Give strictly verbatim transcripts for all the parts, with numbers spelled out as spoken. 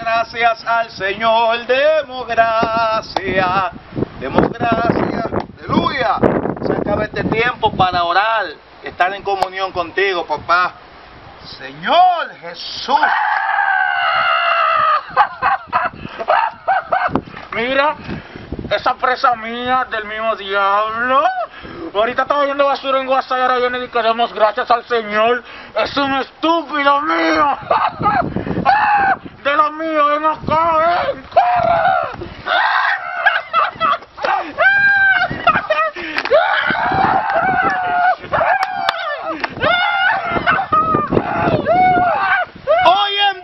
gracias al Señor, demos gracias, demos gracias, aleluya. Se acaba este tiempo para orar, estar en comunión contigo, papá. Señor Jesús. Mira, esa presa mía del mismo diablo. Ahorita estaba viendo basura en WhatsApp y ahora viene y queremos gracias al Señor. Es un estúpido mío. De lo mío, ven acá, ven, corre. Hoy en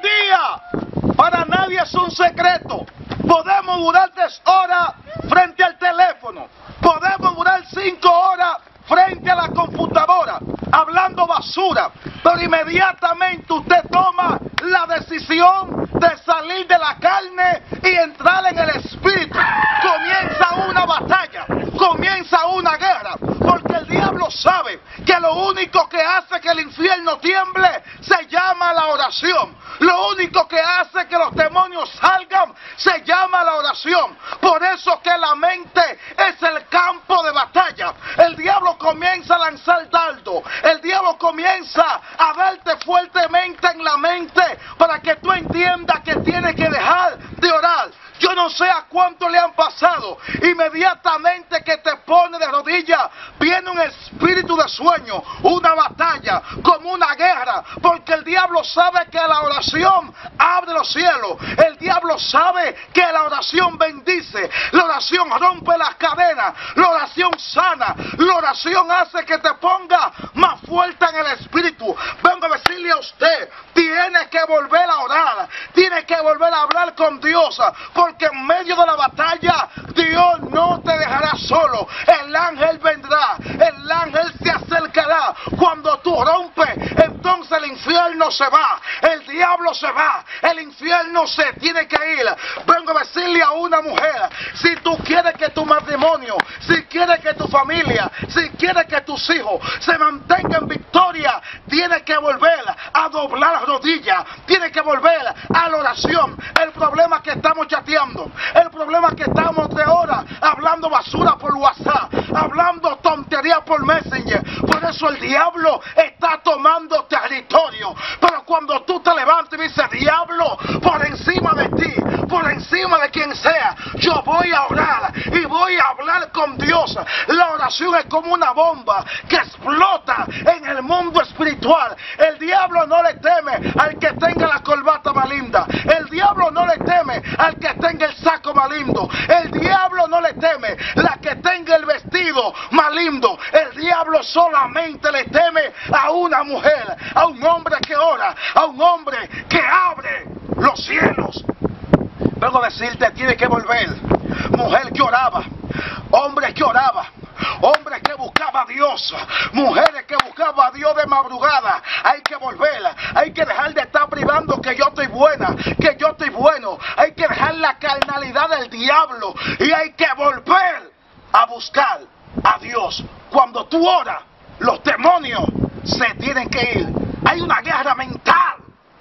día, para nadie es un secreto. Podemos durar tres horas frente al teléfono. Podemos durar cinco horas frente a la computadora, hablando basura. Pero inmediatamente usted toma la decisión de salir de la carne y entrar en el espíritu. Comienza una batalla, comienza una guerra, porque el diablo sabe que lo único que hace que el infierno tiemble se llama la oración. Lo único que hace que los demonios salgan se llama la oración. Por eso que la mente es el campo de batalla. El diablo comienza a lanzar dardo. El diablo comienza a darte fuertemente en la mente para que tú entiendas que tienes que dejar de orar. Yo no sé a cuánto le han pasado. Inmediatamente que te pone de rodillas, viene un espíritu de sueño, una batalla, como una guerra. Porque el diablo sabe que la oración abre los cielos. El diablo sabe que la oración bendice. La oración rompe las cadenas. La oración sana. La oración hace que te ponga más fuerte en el espíritu. Vengo a decirle a usted, tiene que volver a orar. Tiene que volver a hablar con Dios. Porque en medio de la batalla, Dios no te dejará solo. El ángel vendrá, el ángel se acercará. Cuando tú rompes, entonces el infierno se va, el diablo se va, el infierno se tiene que ir. Vengo a decirle a una mujer, si tú quieres que tu matrimonio, si quieres que tu familia, si quieres que tus hijos se mantengan en victoria, tienes que volver a doblar las rodillas, tienes que volver a la oración. El problema es que estamos chateando, el problema es que estamos de horas hablando basura por WhatsApp, hablando tonterías por Messenger. Por eso el diablo está tomando territorio. Pero cuando tú te levantas y dices, diablo, por encima de ti, por encima de quien sea, yo voy a orar y voy a hablar con Dios. La oración es como una bomba que explota en el mundo espiritual. El diablo no le teme al que tenga la corbata más linda. El diablo no le teme al que tenga el saco más lindo. El diablo no le teme la que tenga el vestido más lindo. El diablo solamente le teme a una mujer, a un hombre que ora, a un hombre que abre los cielos. Vengo a decirte, tienes que volver. Mujer que oraba, hombre que oraba, hombres que buscaban a Dios, mujeres que buscaban a Dios de madrugada. Hay que volver, hay que dejar de estar privando que yo estoy buena, que yo estoy bueno. Hay que dejar la carnalidad del diablo y hay que volver a buscar a Dios. Cuando tú oras, los demonios se tienen que ir. Hay una guerra mental,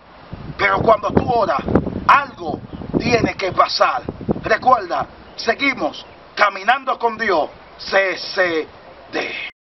pero cuando tú oras, algo tiene que pasar. Recuerda, seguimos caminando con Dios. C C D.